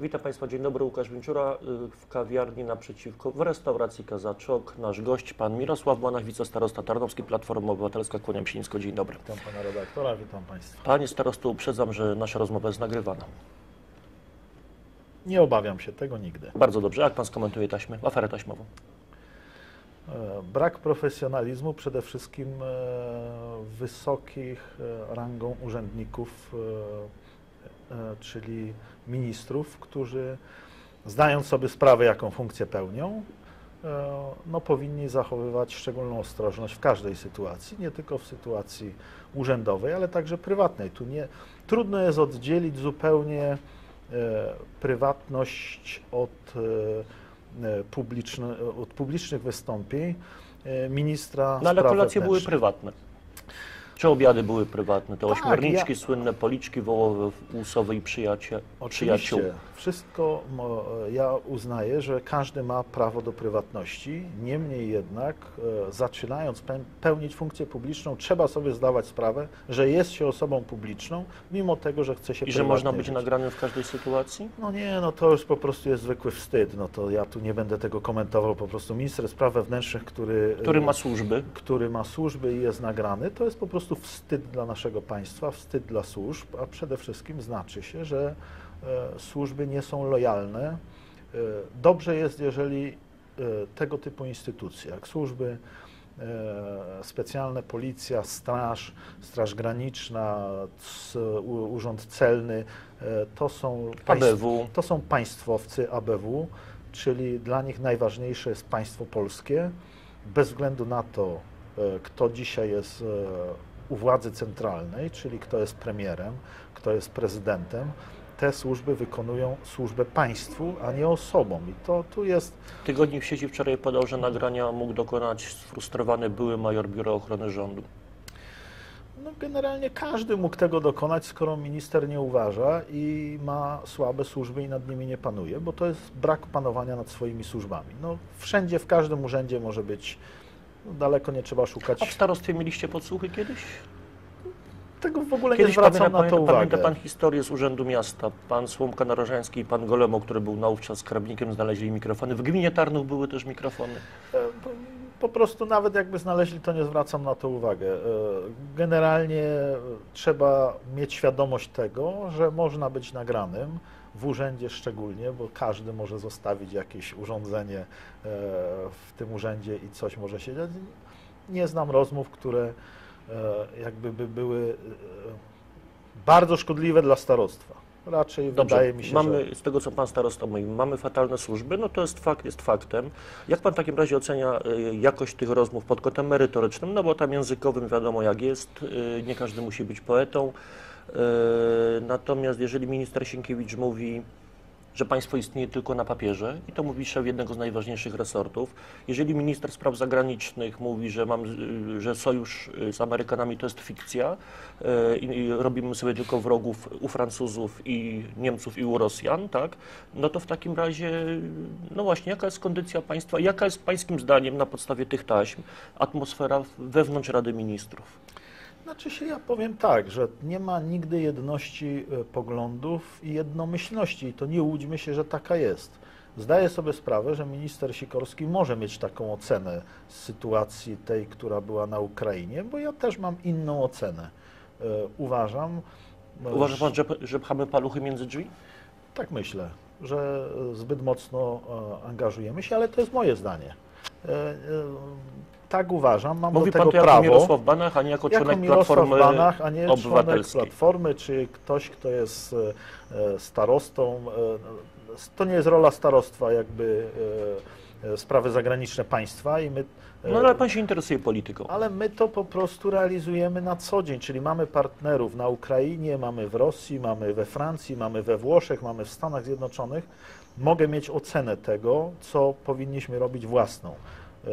Witam Państwa, dzień dobry, Łukasz Winczura w kawiarni naprzeciwko, w restauracji Kazaczok. Nasz gość, pan Mirosław Banach, wicestarosta Tarnowski, Platforma Obywatelska. Kłaniam się nisko, dzień dobry. Witam pana redaktora, witam Państwa. Panie starosto, uprzedzam, że nasza rozmowa jest nagrywana. Nie obawiam się tego nigdy. Bardzo dobrze, jak pan skomentuje aferę taśmową? Brak profesjonalizmu, przede wszystkim wysokich rangą urzędników, czyli ministrów, którzy zdając sobie sprawę, jaką funkcję pełnią, no, powinni zachowywać szczególną ostrożność w każdej sytuacji, nie tylko w sytuacji urzędowej, ale także prywatnej. Tu trudno jest oddzielić zupełnie prywatność od publicznych wystąpień ministra No ale spraw kolacje były wewnętrznych. prywatne. Czy obiady były prywatne? Te Tak, ośmiorniczki, słynne policzki wołowe, łusowe i przyjaciół. Oczywiście, wszystko ja uznaję, że każdy ma prawo do prywatności, niemniej jednak zaczynając pełnić funkcję publiczną, trzeba sobie zdawać sprawę, że jest się osobą publiczną, mimo tego, że chce się I że można być nagranym w każdej sytuacji? No nie, no to już po prostu jest zwykły wstyd, no to ja tu nie będę tego komentował, po prostu minister spraw wewnętrznych, który ma służby i jest nagrany, to jest po prostu wstyd dla naszego państwa, wstyd dla służb, a przede wszystkim znaczy się, że służby nie są lojalne. Dobrze jest, jeżeli tego typu instytucje, jak służby specjalne, policja, straż graniczna, urząd celny, to są państwowcy ABW, czyli dla nich najważniejsze jest państwo polskie, bez względu na to, kto dzisiaj jest u władzy centralnej, czyli kto jest premierem, kto jest prezydentem. Te służby wykonują służbę państwu, a nie osobom. I to tu jest... Tygodnik w sieci wczoraj podał, że nagrania mógł dokonać sfrustrowany były major Biura Ochrony Rządu. No generalnie każdy mógł tego dokonać, skoro minister nie uważa i ma słabe służby i nad nimi nie panuje, bo to jest brak panowania nad swoimi służbami. No, wszędzie, w każdym urzędzie może być, no, daleko nie trzeba szukać. A w starostwie mieliście podsłuchy kiedyś? Tego w ogóle nie zwracam na to uwagę. Pamięta pan historię z Urzędu Miasta? Pan Słomka Narażański i pan Golemo, który był naówczas skarbnikiem, znaleźli mikrofony. W gminie Tarnów były też mikrofony. Po prostu nawet jakby znaleźli, to nie zwracam na to uwagę. Generalnie trzeba mieć świadomość tego, że można być nagranym, w urzędzie szczególnie, bo każdy może zostawić jakieś urządzenie w tym urzędzie i coś może się dziać. Nie znam rozmów, które jakby były bardzo szkodliwe dla starostwa. Raczej dobrze, wydaje mi się, że... Z tego, co pan starosta mówi, mamy fatalne służby, no to jest fakt, jest faktem. Jak pan w takim razie ocenia jakość tych rozmów pod kątem merytorycznym? No bo tam językowym wiadomo jak jest, nie każdy musi być poetą. Natomiast jeżeli minister Sienkiewicz mówi, że państwo istnieje tylko na papierze i to mówi szef jednego z najważniejszych resortów. Jeżeli minister spraw zagranicznych mówi, że sojusz z Amerykanami to jest fikcja i robimy sobie tylko wrogów u Francuzów i Niemców i u Rosjan, tak? No to w takim razie, no właśnie, jaka jest kondycja państwa, jaka jest pańskim zdaniem na podstawie tych taśm atmosfera wewnątrz Rady Ministrów? Znaczy się, ja powiem tak, że nie ma nigdy jedności poglądów i jednomyślności i to nie łudźmy się, że taka jest. Zdaję sobie sprawę, że minister Sikorski może mieć taką ocenę sytuacji tej, która była na Ukrainie, bo ja też mam inną ocenę. Uważa pan, że pchamy paluchy między drzwi? Tak myślę, że zbyt mocno angażujemy się, ale to jest moje zdanie. Tak uważam, mam Mówi do tego pan to prawo. jako Mirosław Banach, a nie jako członek Platformy Banach, a nie członek Obywatelskiej. Platformy, czy ktoś, kto jest starostą. To nie jest rola starostwa, jakby sprawy zagraniczne państwa i my... No ale pan się interesuje polityką. Ale my to po prostu realizujemy na co dzień, czyli mamy partnerów na Ukrainie, mamy w Rosji, mamy we Francji, mamy we Włoszech, mamy w Stanach Zjednoczonych. Mogę mieć ocenę tego, co powinniśmy robić własną.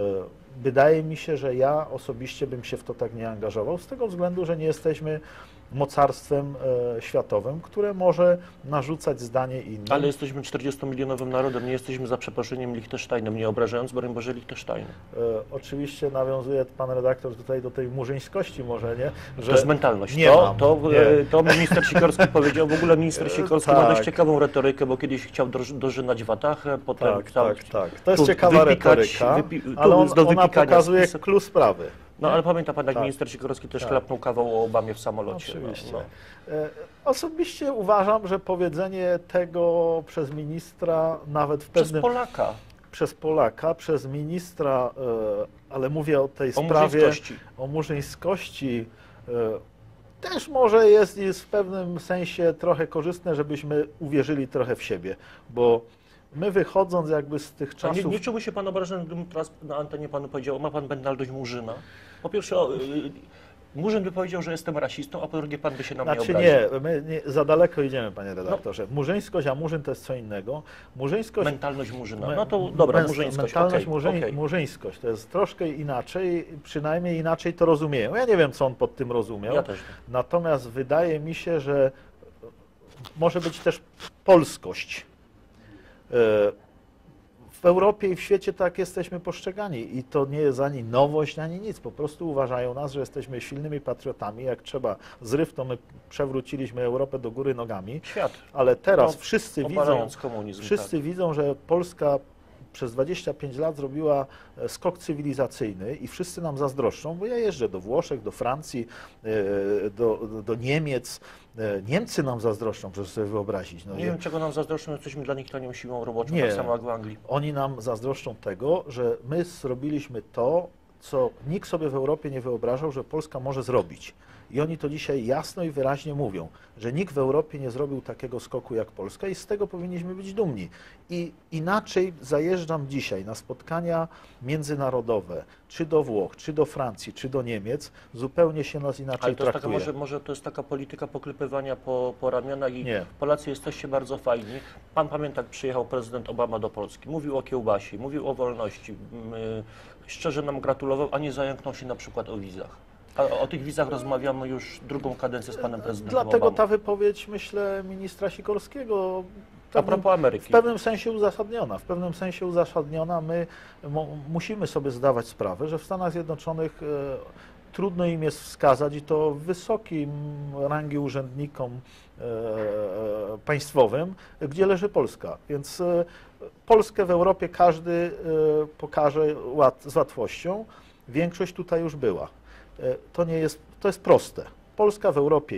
Wydaje mi się, że ja osobiście bym się w to tak nie angażował, z tego względu, że nie jesteśmy mocarstwem światowym, które może narzucać zdanie innym. Ale jesteśmy 40-milionowym narodem, nie jesteśmy za przeproszeniem Liechtensteinem, nie obrażając, broń Boże, Liechtensteinu. Oczywiście nawiązuje pan redaktor tutaj do tej murzyńskości może, nie? Że to jest mentalność. Nie mam, to minister Sikorski powiedział. W ogóle minister Sikorski ma dość ciekawą retorykę, bo kiedyś chciał dożynać watachę, potem tak. To jest ciekawa retoryka, ale ona pokazuje klucz sprawy. No ale pamięta pan, jak minister Sikorski też chlapnął kawał o Obamie w samolocie. Oczywiście. Osobiście uważam, że powiedzenie tego przez ministra, nawet w pewnym... Przez Polaka, przez ministra, ale mówię o tej sprawie o murzyńskości, też może jest w pewnym sensie trochę korzystne, żebyśmy uwierzyli trochę w siebie, bo my wychodząc jakby z tych czasów... Nie czułby się pan obrażony, gdybym teraz na antenie panu powiedział, ma pan mentalność murzyna? Po pierwsze, Murzyn by powiedział, że jestem rasistą, a po drugie pan by się na mnie obraził. My za daleko idziemy, panie redaktorze. Murzyńskość, a murzyn to jest co innego. Mentalność murzyna. No to dobra, murzyńskość. Murzyńskość to jest troszkę inaczej, przynajmniej inaczej to rozumieją. Ja nie wiem, co on pod tym rozumiał. Ja też. Natomiast wydaje mi się, że może być też polskość. W Europie i w świecie tak jesteśmy postrzegani i to nie jest ani nowość, ani nic. Po prostu uważają nas, że jesteśmy silnymi patriotami. Jak trzeba zryw, to my przewróciliśmy Europę do góry nogami. Świat. Ale teraz wszyscy tak. widzą, że Polska przez 25 lat zrobiła skok cywilizacyjny i wszyscy nam zazdroszczą, bo ja jeżdżę do Włoszech, do Francji, do Niemiec. Niemcy nam zazdroszczą, proszę sobie wyobrazić. Nie wiem, czego nam zazdroszczą, jesteśmy dla nich tanią siłą roboczą, nie, tak samo jak w Anglii. Oni nam zazdroszczą tego, że my zrobiliśmy to, co nikt sobie w Europie nie wyobrażał, że Polska może zrobić. I oni to dzisiaj jasno i wyraźnie mówią, że nikt w Europie nie zrobił takiego skoku jak Polska i z tego powinniśmy być dumni. I inaczej zajeżdżam dzisiaj na spotkania międzynarodowe, czy do Włoch, czy do Francji, czy do Niemiec, zupełnie się nas inaczej traktuje. Może to jest taka polityka poklepywania po ramionach i nie. Polacy jesteście bardzo fajni. Pan pamięta, jak przyjechał prezydent Obama do Polski, mówił o kiełbasie, mówił o wolności, szczerze nam gratulował, a nie zająknął się na przykład o wizach. A o tych wizach rozmawiamy już drugą kadencję z panem prezydentem Dlatego Obamą. ta wypowiedź, myślę, ministra Sikorskiego a propos Ameryki. w pewnym sensie uzasadniona. W pewnym sensie uzasadniona. My musimy sobie zdawać sprawę, że w Stanach Zjednoczonych trudno im jest wskazać, i to wysokim rangi urzędnikom państwowym, gdzie leży Polska. Więc Polskę w Europie każdy pokaże z łatwością. Większość tutaj już była. To jest proste. Polska w Europie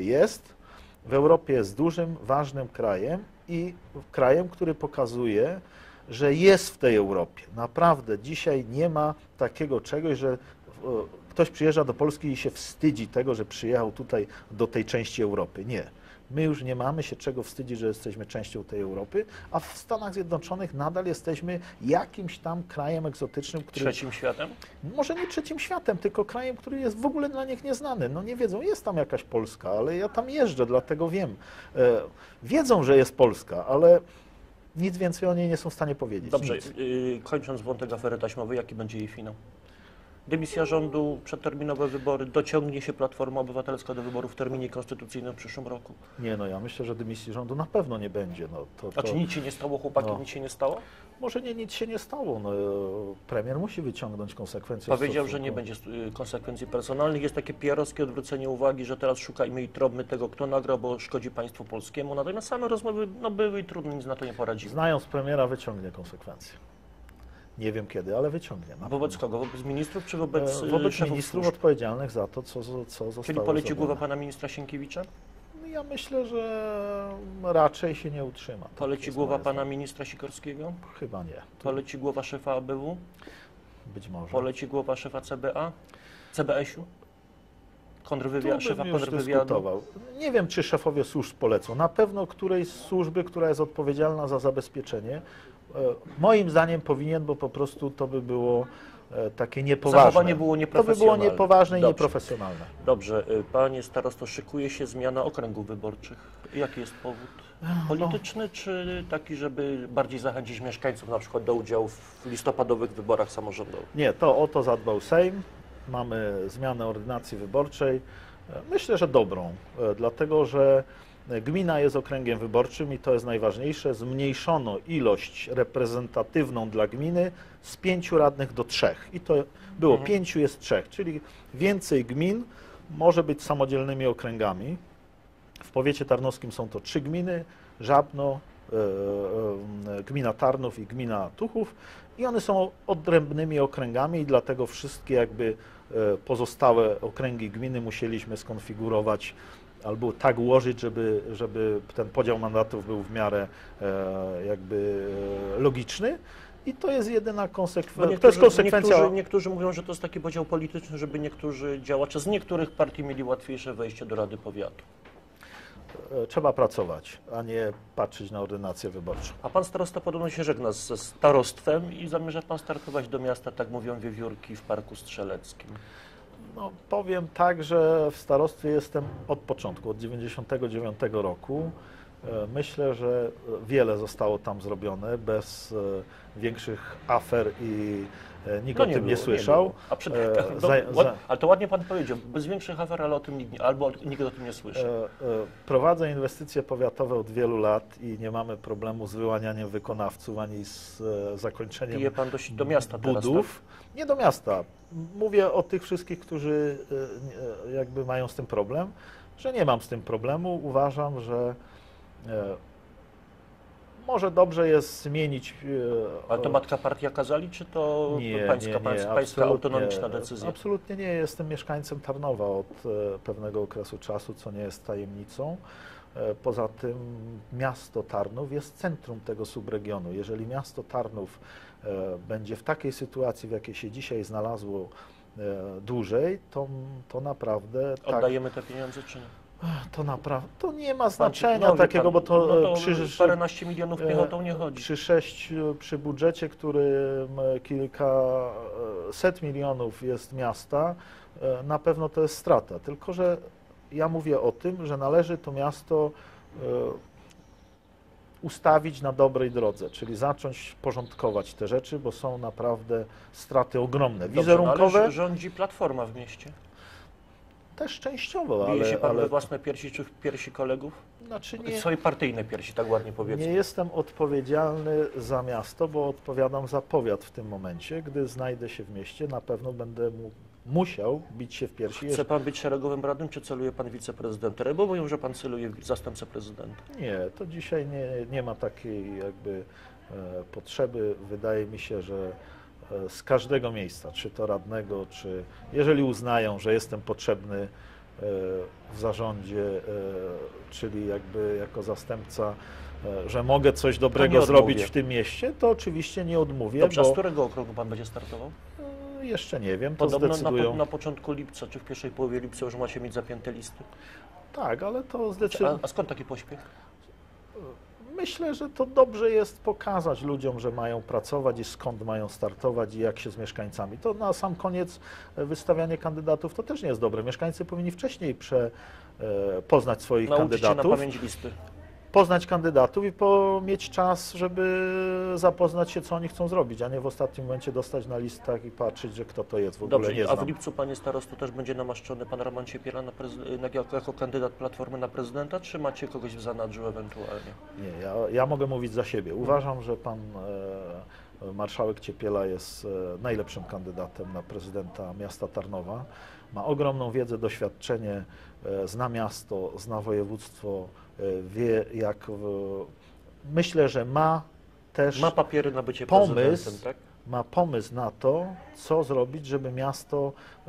jest dużym, ważnym krajem i krajem, który pokazuje, że jest w tej Europie. Naprawdę dzisiaj nie ma takiego czegoś, że ktoś przyjeżdża do Polski i się wstydzi tego, że przyjechał tutaj do tej części Europy. Nie. My już nie mamy się czego wstydzić, że jesteśmy częścią tej Europy, a w Stanach Zjednoczonych nadal jesteśmy jakimś tam krajem egzotycznym, który... Trzecim światem? Może nie trzecim światem, tylko krajem, który jest w ogóle dla nich nieznany. No nie wiedzą, jest tam jakaś Polska, ale ja tam jeżdżę, dlatego wiem. Wiedzą, że jest Polska, ale nic więcej o niej nie są w stanie powiedzieć. Dobrze, kończąc wątek afery taśmowej, jaki będzie jej finał? Dymisja rządu, przedterminowe wybory, dociągnie się Platforma Obywatelska do wyborów w terminie konstytucyjnym w przyszłym roku? Nie, ja myślę, że dymisji rządu na pewno nie będzie. A czy nic się nie stało, chłopaki, nic się nie stało? Może nic się nie stało. Premier musi wyciągnąć konsekwencje. Powiedział, że nie będzie konsekwencji personalnych. Jest takie PR-owskie odwrócenie uwagi, że teraz szukajmy i trobmy tego, kto nagrał, bo szkodzi państwu polskiemu. Natomiast same rozmowy były i trudno, nic na to nie poradzimy. Znając premiera, wyciągnie konsekwencje. Nie wiem kiedy, ale wyciągnie. Wobec kogo? Wobec ministrów czy wobec ministrów odpowiedzialnych za to, co zostało Czyli poleci głowa pana ministra Sienkiewicza? Ja myślę, że raczej się nie utrzyma. Poleci głowa pana ministra Sikorskiego? Chyba nie. Poleci głowa szefa ABW? Być może. Poleci głowa szefa CBA? CBS-u? Szefa kontrwywiadu? Nie wiem, czy szefowie służb polecą. Na pewno którejś z służby, która jest odpowiedzialna za zabezpieczenie, moim zdaniem powinien, bo po prostu to by było takie niepoważne. Zachowanie było nieprofesjonalne. To by było niepoważne i nieprofesjonalne. Dobrze. Panie starosto, szykuje się zmiana okręgów wyborczych. Jaki jest powód? Polityczny, czy taki, żeby bardziej zachęcić mieszkańców na przykład do udziału w listopadowych wyborach samorządowych? Nie, o to zadbał Sejm. Mamy zmianę ordynacji wyborczej. Myślę, że dobrą, dlatego że gmina jest okręgiem wyborczym i to jest najważniejsze. Zmniejszono ilość reprezentatywną dla gminy z 5 radnych do 3. I to było 5, jest 3, czyli więcej gmin może być samodzielnymi okręgami. W powiecie tarnowskim są to 3 gminy, Żabno, gmina Tarnów i gmina Tuchów i one są odrębnymi okręgami i dlatego wszystkie jakby pozostałe okręgi gminy musieliśmy skonfigurować albo tak ułożyć, żeby ten podział mandatów był w miarę jakby logiczny. I to jest jedyna konsekwencja. To jest konsekwencja. Niektórzy mówią, że to jest taki podział polityczny, żeby niektórzy działacze z niektórych partii mieli łatwiejsze wejście do Rady Powiatu. Trzeba pracować, a nie patrzeć na ordynację wyborczą. A pan starosta podobno się żegna ze starostwem i zamierza pan startować do miasta, tak mówią wiewiórki, w Parku Strzeleckim. No, powiem tak, że w starostwie jestem od początku, od 1999 roku. Myślę, że wiele zostało tam zrobione bez większych afer i nikt o tym nie słyszał. Ale to ładnie pan powiedział, bez większych afer, ale o tym nikt o tym nie słyszał. Prowadzę inwestycje powiatowe od wielu lat i nie mamy problemu z wyłanianiem wykonawców ani z zakończeniem Pije pan do miasta budów. Teraz, tak? Nie do miasta. Mówię o tych wszystkich, którzy jakby mają z tym problem, że nie mam z tym problemu. Uważam, że może dobrze jest zmienić. Ale to matka partia kazali, czy to pańska autonomiczna decyzja? Absolutnie nie. Jestem mieszkańcem Tarnowa od pewnego okresu czasu, co nie jest tajemnicą. Poza tym miasto Tarnów jest centrum tego subregionu. Jeżeli miasto Tarnów będzie w takiej sytuacji, w jakiej się dzisiaj znalazło dłużej, to naprawdę... Oddajemy te pieniądze, czy nie? To naprawdę, to nie ma znaczenia takiego, bo to, paręnaście milionów piechotą nie chodzi. Przy budżecie, którym kilkaset milionów jest miasta, na pewno to jest strata. Tylko że ja mówię o tym, że należy to miasto ustawić na dobrej drodze, czyli zacząć porządkować te rzeczy, bo są naprawdę straty ogromne, wizerunkowe. Ale rządzi Platforma w mieście. Też częściowo, Bije się pan we własne piersi czy w piersi kolegów? Znaczy nie, swoje partyjne piersi, tak ładnie powiedzmy. Nie jestem odpowiedzialny za miasto, bo odpowiadam za powiat w tym momencie. Gdy znajdę się w mieście, na pewno będę musiał bić się w piersi. Chce pan być szeregowym radnym, czy celuje pan wiceprezydentem? Bo mówią, że pan celuje w zastępcę prezydenta. Nie, to dzisiaj nie ma takiej jakby potrzeby. Wydaje mi się, że z każdego miejsca, czy to radnego, czy jeżeli uznają, że jestem potrzebny w zarządzie, czyli jakby jako zastępca, że mogę coś dobrego zrobić w tym mieście, to oczywiście nie odmówię. Dobrze, a z którego okręgu pan będzie startował? Jeszcze nie wiem, to podobno zdecydują. Na początku lipca, czy w pierwszej połowie lipca już macie mieć zapięte listy? Tak, ale to zdecydowanie... A skąd taki pośpiech? Myślę, że to dobrze jest pokazać ludziom, że mają pracować i skąd mają startować i jak się z mieszkańcami. To na sam koniec wystawianie kandydatów to też nie jest dobre. Mieszkańcy powinni wcześniej poznać swoich kandydatów. Nauczyć się na pamięć listy. Poznać kandydatów i mieć czas, żeby zapoznać się, co oni chcą zrobić, a nie w ostatnim momencie dostać na listach i patrzeć, że kto to jest, w ogóle Dobrze, nie znam. A w lipcu, panie starosto, też będzie namaszczony pan Roman Ciepiela jako kandydat Platformy na prezydenta, czy macie kogoś w zanadrzu ewentualnie? Nie, ja mogę mówić za siebie. Uważam, że pan marszałek Ciepiela jest najlepszym kandydatem na prezydenta miasta Tarnowa. Ma ogromną wiedzę, doświadczenie, zna miasto, zna województwo, wie jak... Myślę, że ma też... Ma papiery na bycie prezydentem, tak? Ma pomysł na to, co zrobić, żeby miasto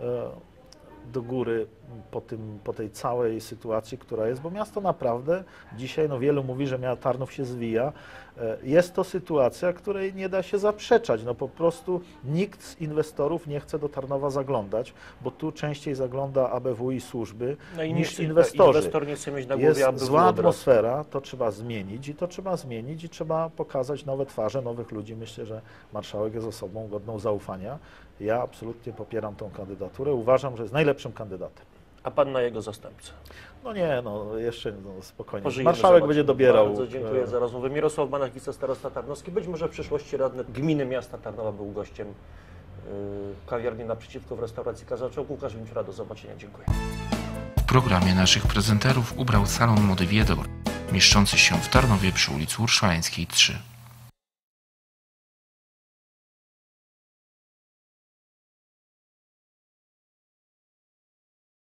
do góry po tej całej sytuacji, która jest, bo miasto naprawdę dzisiaj, wielu mówi, że Tarnów się zwija. Jest to sytuacja, której nie da się zaprzeczać. Po prostu nikt z inwestorów nie chce do Tarnowa zaglądać, bo tu częściej zagląda ABW i służby niż inwestorzy. Inwestor nie chce mieć na głowie jest ABW zła atmosfera, to trzeba zmienić i trzeba pokazać nowe twarze, nowych ludzi. Myślę, że marszałek jest osobą godną zaufania. Ja absolutnie popieram tą kandydaturę. Uważam, że jest najlepszym kandydatem. A pan na jego zastępcę? Jeszcze spokojnie. Pożyjemy, marszałek będzie dobierał. Bardzo dziękuję za rozmowę. Mirosław Banach, wicestarosta tarnowski. Być może w przyszłości radny gminy miasta Tarnowa był gościem kawiarni naprzeciwko w restauracji Kazaczołk. Łukasz Winczura, do zobaczenia. Dziękuję. programie naszych prezenterów ubrał salon mody Wiedor, mieszczący się w Tarnowie przy ulicy Urszulańskiej 3.